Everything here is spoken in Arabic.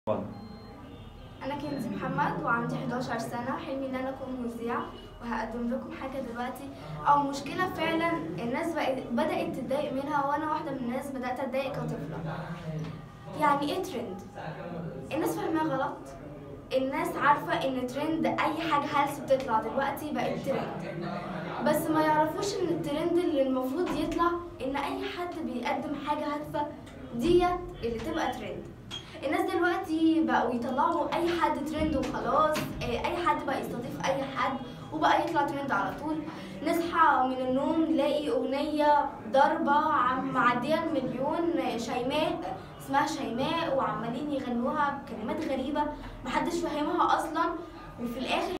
اتفضل. أنا كنزي محمد وعندي 11 سنة. حلمي إن أنا أكون مذيعة وهقدم لكم حاجة دلوقتي أو مشكلة فعلا الناس بدأت تتضايق منها، وأنا واحدة من الناس بدأت أتضايق كطفلة. يعني إيه ترند؟ الناس فاهماه غلط. الناس عارفة إن ترند أي حاجة هلس بتطلع دلوقتي بقت ترند، بس ما يعرفوش إن الترند اللي المفروض يطلع إن أي حد بيقدم حاجة هادفة ديت اللي تبقى ترند. الناس دلوقتي بقوا يطلعوا اي حد ترند وخلاص، اي حد بقى يستضيف اي حد وبقى يطلع ترند على طول. نصحى من النوم نلاقي اغنيه ضربه معديه المليون، شيماء اسمها شيماء، وعمالين يغنوها بكلمات غريبه محدش فاهمها اصلا، وفي الاخر